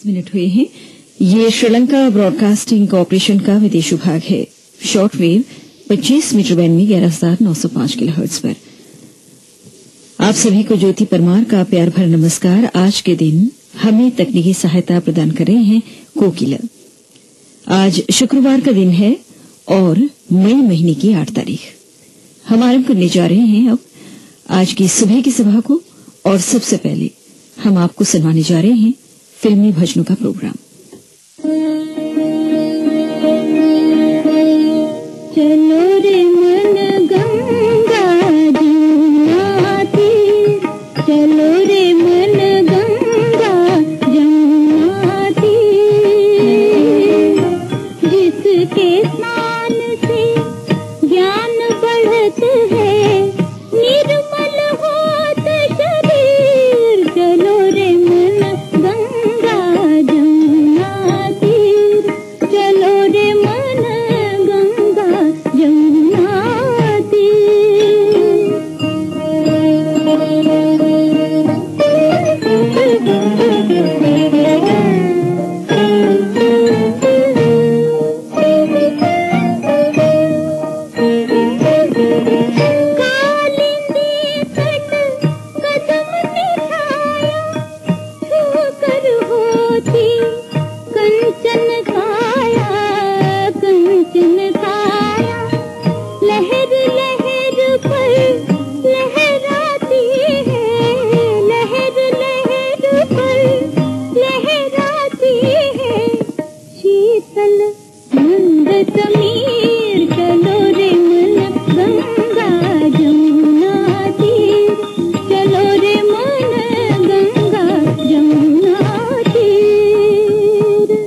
10 हुए हैं। ये श्रीलंका ब्रॉडकास्टिंग कॉर्पोरेशन का विदेश विभाग है। शॉर्टवेव 25 मीटर बैंड में 11,905 किलोहर्ट्ज पर। आप सभी को ज्योति परमार का प्यार भरा नमस्कार। आज के दिन हमें तकनीकी सहायता प्रदान कर रहे हैं कोकिला। आज शुक्रवार का दिन है और मई महीने की 8 तारीख। हम आरंभ करने जा रहे हैं अब आज की सुबह की सभा को, और सबसे पहले हम आपको सुनाने जा रहे हैं फिल्मी भजनों का प्रोग्राम। चलो रे मन गंगा जमुना तीर, चलो रे मन गंगा जमुना तीर, जिसके स्नान से ज्ञान बढ़त है, निर्मल होत शरीर। चलो रे मन गंगा जमुना तीर, चलो रे मन गंगा जमुना कंचन काया, कंचन काया, लहर लहर पर लहराती है, लहर लहर पर लहराती है, शीतल मंद समीर। चलो रे मन गंगा जमुना तीर, चलो रे मन गंगा जमुना तीर।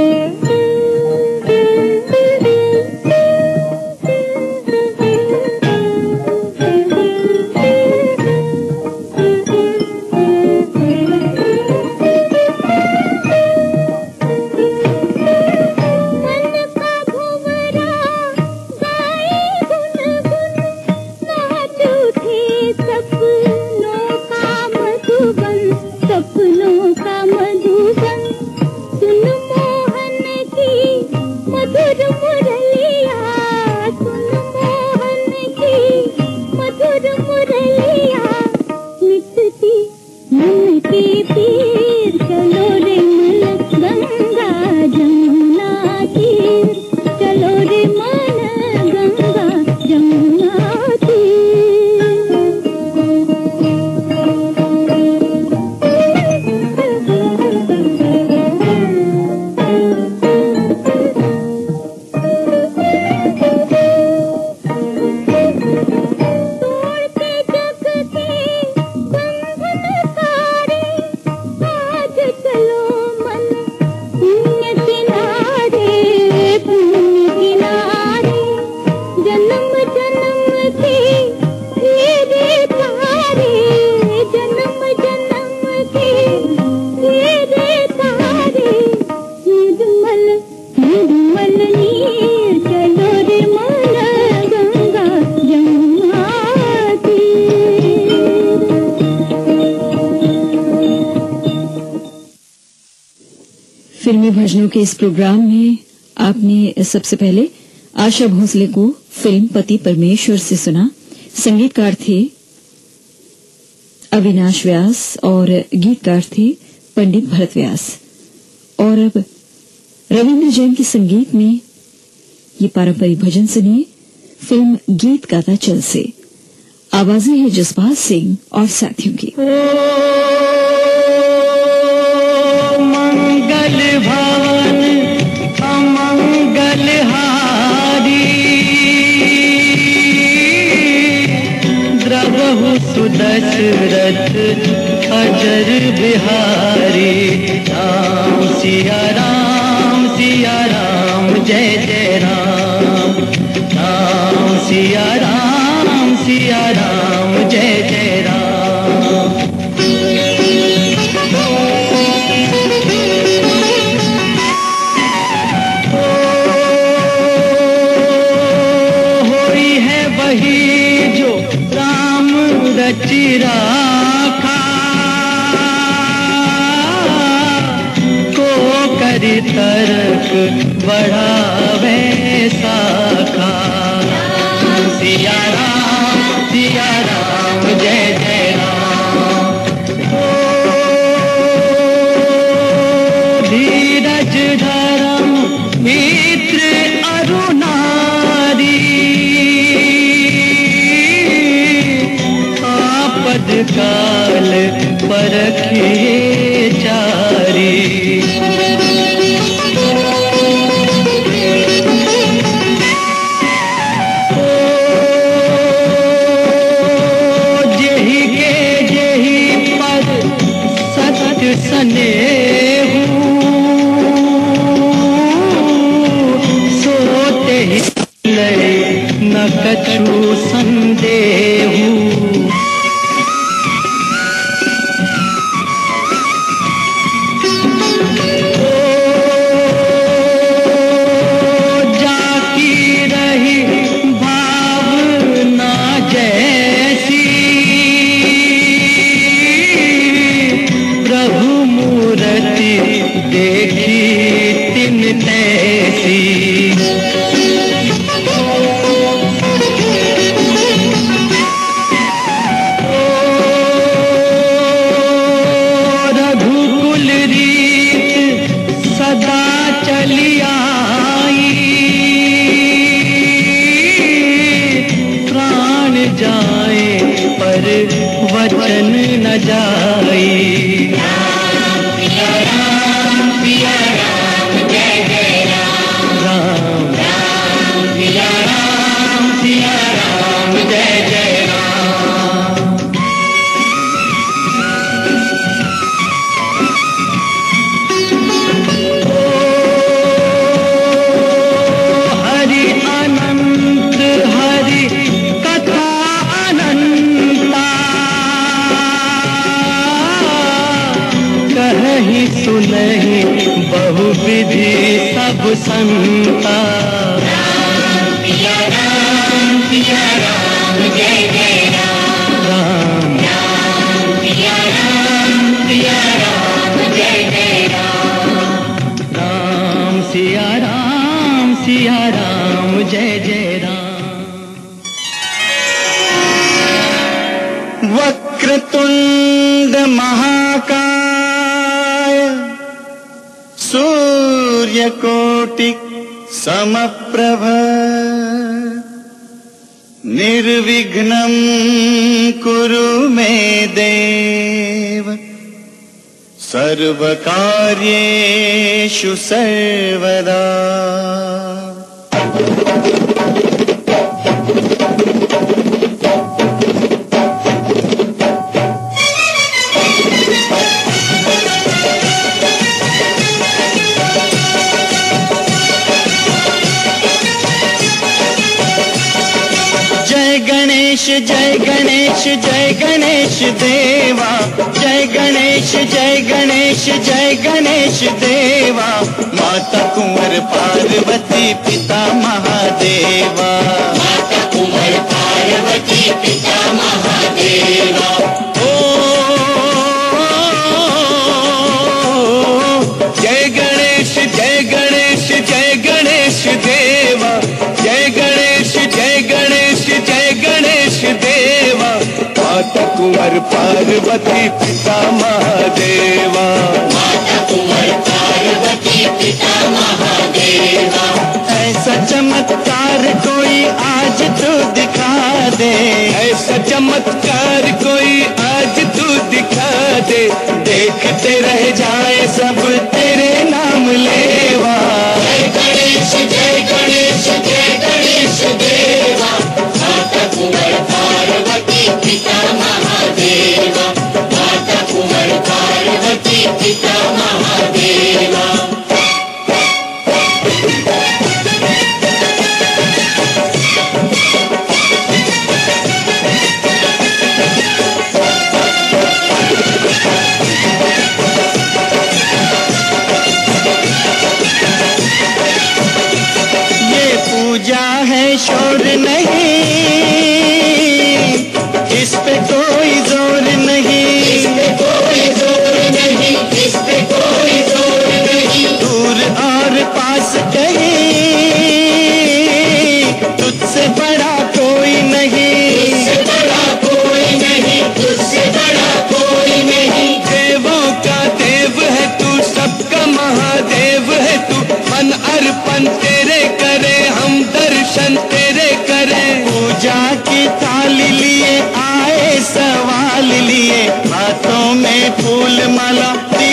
मन का भंवरा गाए गुनगुन, नाच उठे सपनों का मधुबन, सपनों का मधुबन। सुन मोहन की मधुर मुरलिया, सुन मोहन की मधुर मुरलिया, मिटती मन की पीर। चलो रे मन गंगा जमुना तीर, चलो रे मन गंगा जमुना तोड़ते जग के बंधन सारे, आज चलो मन पुण्य किनारे, पुण्य किनारे। जन्म जन्म के फेरे तारे, जन्म जन्म के फेरे तारे, निर्मल निर्मल नीर। चलो रे मन गंगा जमुना तीर। फिल्मी भजनों के इस प्रोग्राम में आपने सबसे पहले आशा भोसले को फिल्म पति परमेश्वर से सुना। संगीतकार थे अविनाश व्यास और गीतकार थे पंडित भरत व्यास। और अब रविंद्र जैन के संगीत में ये पारंपरिक भजन सुनिए फिल्म गीत गाता चल से। आवाजें हैं जसपाल सिंह और साथियों की। मंगल भवन अमंगल हारी, द्रवहु सुदशरथ अजर बिहारी। राम सिया राम जय जय राम, राम सिया राम जय जय राम। होई है वही जो राम रचि राखा, को चरितरक बढ़ावे साखा। सिया राम जय जय राम। धीरज धर्म मित्र अरुणारी, आपद काल परखिए चारी। जेहि के जेहि पर सत्य स्नेहु, सोते ही न कछु संदेहु। वचन न जाई। राम सिया राम जय जय राम। राम राम सिया राम जय जय राम। हरि अनंत हरि कथा अनंता, कहीं सुनहि बहुविधि सब संता। राम सिया राम जय जय राम। राम सिया राम जय जय राम। राम सिया राम जय जय राम। वक्रतुंड महाकाय, सूर्यकोटि समप्रभ, निर्विघ्नं कुरु मे देव, सर्वकार्येषु सर्वदा। जय गणेश जय गणेश जय गणेश देवा। जय गणेश जय गणेश जय गणेश देवा। माता कुंवर पार्वती पिता महादेवा। माता कुंवर पार्वती पिता महादेवा। जय गणेश जय गणेश जय गणेश देवा। जय गणेश जय गणेश जय गणेश देवा। माता कुंवर पार्वती पिता महादेवा। माता कुंवर पार्वती पिता महादेवा। ऐसा चमत्कार कोई आज तू दिखा दे। ऐसा चमत्कार कोई आज तू दिखा दे। देखते रह जाए सब तेरे नाम लेवा। जय गणेश जय गणेश जय गणेश देवा। माता कुंवर पार्वती पिता महादेवा। माता कुंवर पार्वती पिता महादेवा। शोर नहीं, इस पे कोई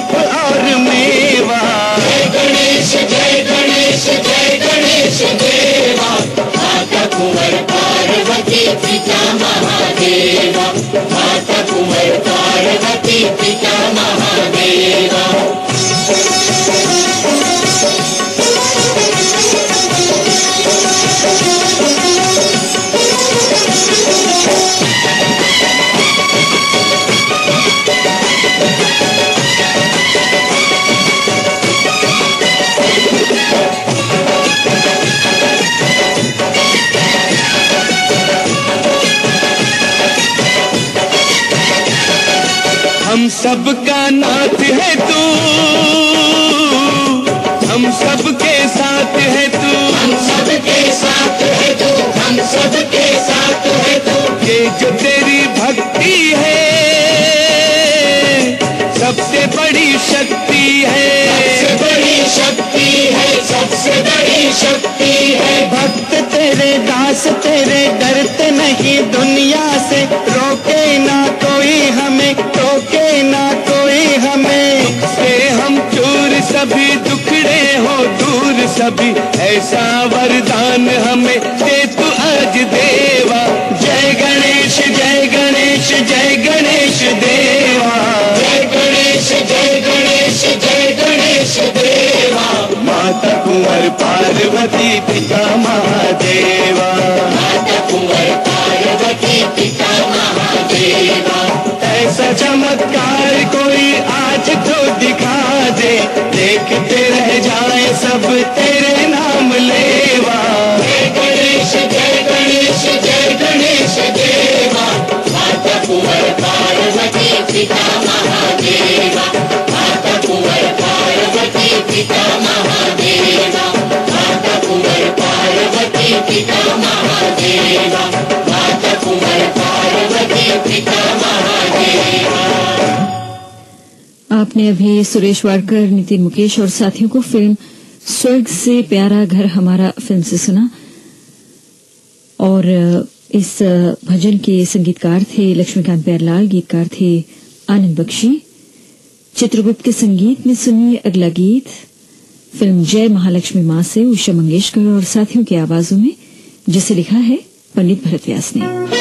दीप और मेवा। जय गणेश जय गणेश जय गणेश देवा, माता कुंवर पार्वती पिता महादेवा, माता कुंवर पार्वती पिता महादेवा। हम सबका नाथ है तू, हम सबके साथ है तू, हम सबके साथ है तू, हम सबके साथ है तू। ये जो तेरी भक्ति है सबसे बड़ी शक्ति है, सबसे बड़ी शक्ति है, सबसे बड़ी शक्ति है। भक्त तेरे दास तेरे डरते नहीं दुनिया से, रोके ना कोई हमें, रोके ना कोई हमें। दुख से हम चूर सभी दुखड़े हो दूर सभी, ऐसा वरदान हमें दे तू आज देवा। जय गणेश जय गणेश जय गणेश देवा, जय गणेश जय गणेश जय गणेश देवा, माता कुंवर पार्वती पिता महादेवा, माता कुंवर पार्वती पिता महादेवा। ऐसा चमत्कार कोई आज तो दिखा दे, देखते रह जाए सब तेरे नाम लेवा। जय गणेश जय गणेश जय गणेश देवा, माता कुंवर पार्वती पिता महादेवा, माता कुंवर पार्वती पिता महादेवा, माता कुंवर पार्वती पिता महादेवा, माता कुंवर पार्वती पिता महादेवा। आपने अभी सुरेश वाडकर, नितिन मुकेश और साथियों को फिल्म स्वर्ग से प्यारा घर हमारा फिल्म से सुना। और इस भजन के संगीतकार थे लक्ष्मीकांत प्यारलाल, गीतकार थे आनंद बख्शी। चित्रगुप्त के संगीत में सुनिए अगला गीत फिल्म जय महालक्ष्मी मां से उषा मंगेशकर और साथियों की आवाजों में, जिसे लिखा है पंडित भरत व्यास ने।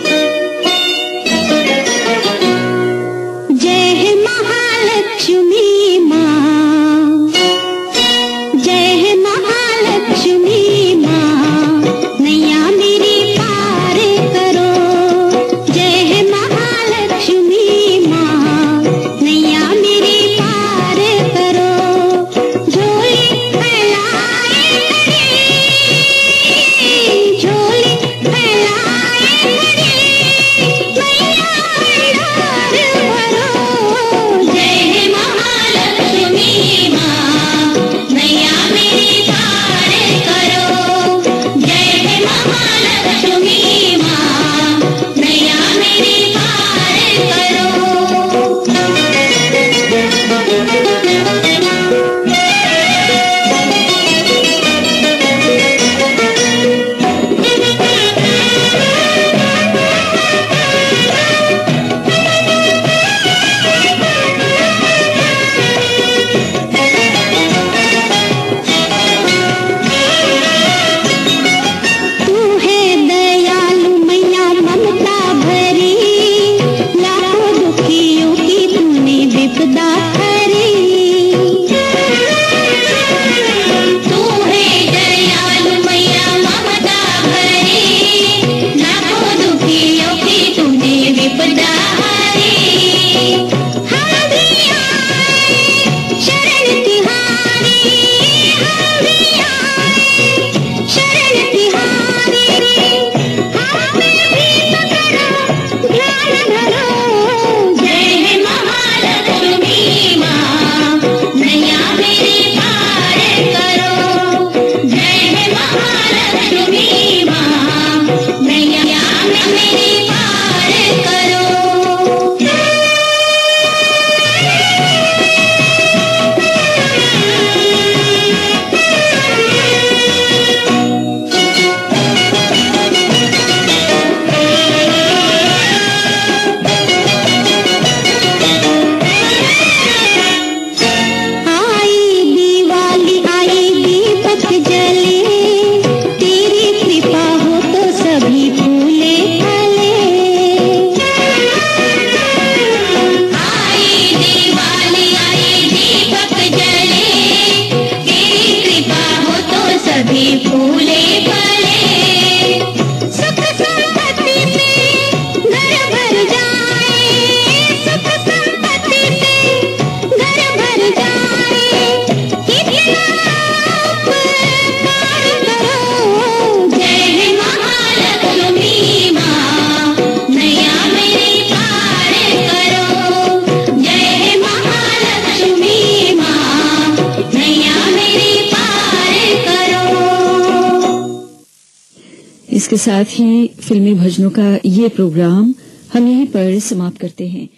जय महालक्ष्मी मां, जय महालक्ष्मी मां, नैया मेरी पार करो। जय महालक्ष्मी मां, नैया मेरी पार करो। झोली फैलाए करे, झोली फैलाए करे, मैया भंडार भरो। जय महालक्ष्मी मां, नैया मेरी पार करो। जय महालक्ष्मी मां, नैया मेरी पार करो। तू है दयालु मैया ममता भरी, लाखों दुखियों की तूने विपदा हरी। तू है दयालु मैया ममता भरी, लाखों दुखियों की तूने विपदा हरी। हम भी आए शरण तिहारी, हम भी आए शरण तिहारी, हमें भी पकड़ो ध्यान धरो। जय महालक्ष्मी मां, इसके साथ ही फिल्मी भजनों का ये प्रोग्राम हम यहीं पर समाप्त करते हैं।